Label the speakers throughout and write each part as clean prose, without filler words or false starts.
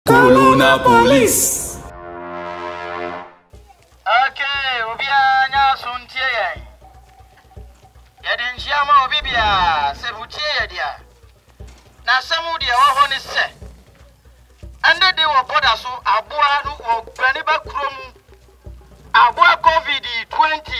Speaker 1: Corona Police.
Speaker 2: Okay, Obianya Suntie. Yadin Jama Obibia, Sevutie dia. Na samu dia ho ne se. Ande de wo boda so aboa no wo grani ba krom. Aboa COVID-20.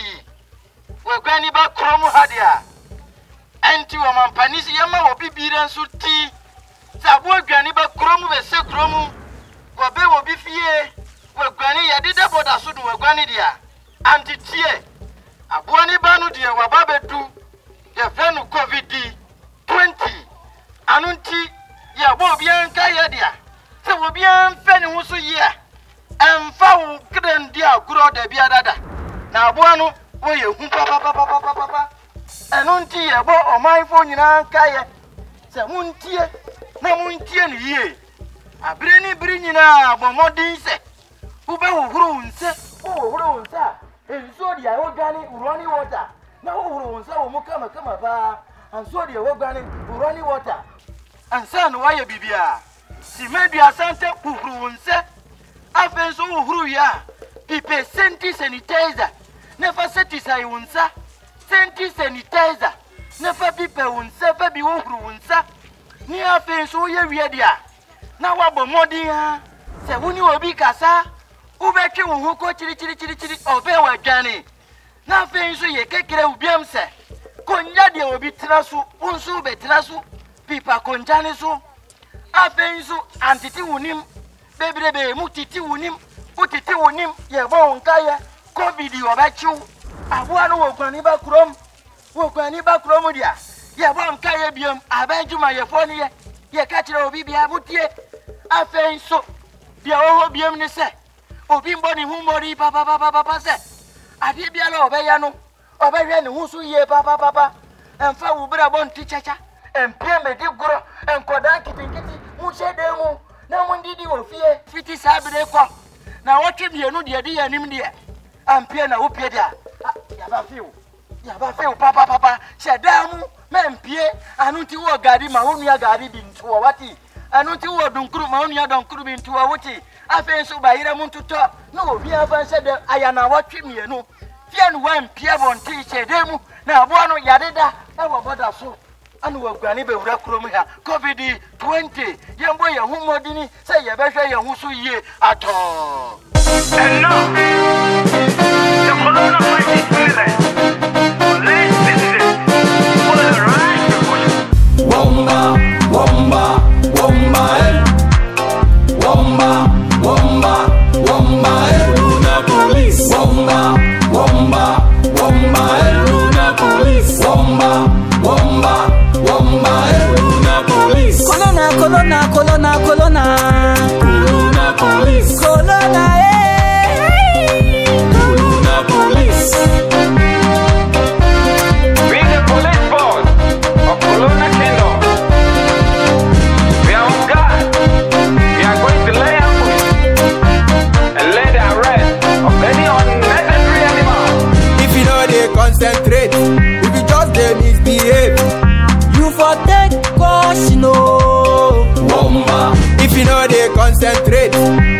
Speaker 2: Wo grani ba krom ha dia. Enti wo mampanisi yama wo bibire nso ti. Aboa grani ba krom be se krom. Wo be wo bi fie. Wo grani yade de boda so do wo grani dia. Anti tie. Aboa ni ba no dia wo ba bedu. Ye fenu COVID-20. Anunti ya bo bien ka ye dia. Se wo bien fenu husu ye. Emfa wo kren dia guro da bia dada. Na aboa no wo ye hu papa. Anunti ye bo omanfo nyina ka ye. Se muntie na muntie ni ye. Abire ni biri nyina bo modin se. Wo be wo huru nse. Wo huru nse. Enso dia wo gani running water. Na wo huru nse wo mu kama ba. Anso dia wo gani running water. Ansa no waye bibia. Si media sante huru nse. Afenso wo huru ya. Pipe senti sanitizer. Nefa setisa unsa. Senti sanitizer. Nefa pipe unsa fa bi wo huru unsa. Ni afenso ye wie dia. Na wabo modin ha. Se woni obi kasa. Ubetwe wo ho ko chiri obe wa dwane. Na afenso ye kekere ubiam se. Konya de obi traso, unsu be traso. Pipa konjane so. Afenso antiti wonim. Bebrebe mutiti wonim. Utiti wonim ye bo nkaye. COVID obechiw. Aboa no wogwani ba krom. Wogwani ba krom dia. Ye bo nkaye biam abanjuma ye foni ye. Ye ka kire obi bia mutie. Afenso bia wo biam ne se. Obi mboni humori papa se. Ade bia la obeya no. Obehwe ne husu ye papa. Emfa wo bra bon ti chacha. Empie me di goro. Enkoda kitinkiti. Muche demu. Na mundidi wo fie. Fiti sabire kwa. Na wotwe bienu de de yanim de. Ampie na wopie dia. Ya ba fiu papa. Shedamu mempie. Anunti wo gari ma wonua gari bi ntuo wati. Anunti wo dunkuru ma wonua dunkuru bi ntuo woti. Afenso bayire muntuto na obi afanse de ayana watwe mienu. Fie no wampie bonti shedemu na aboa no yadeda e wo boda so. Anu wagwani be wura krom ha COVID-20 yembo ye humodini se ye behwe ye hu so yie ato.
Speaker 3: And now, the coronavirus is present. Let's visit it for the right precaution.
Speaker 1: Womba, Corona Police. Womba, Corona Police. Womba, Corona Police.
Speaker 4: Corona.
Speaker 1: Corona Police.
Speaker 4: Corona,
Speaker 1: Corona Police.
Speaker 3: We the police force of Corona Kingdom. We are on guard. We are going to lay ambush and lay the arrest of any unnecessary animal.
Speaker 5: If you know they concentrate, if you just they misbehave,
Speaker 4: you for take caution,
Speaker 1: Womba.
Speaker 5: if you know they concentrate,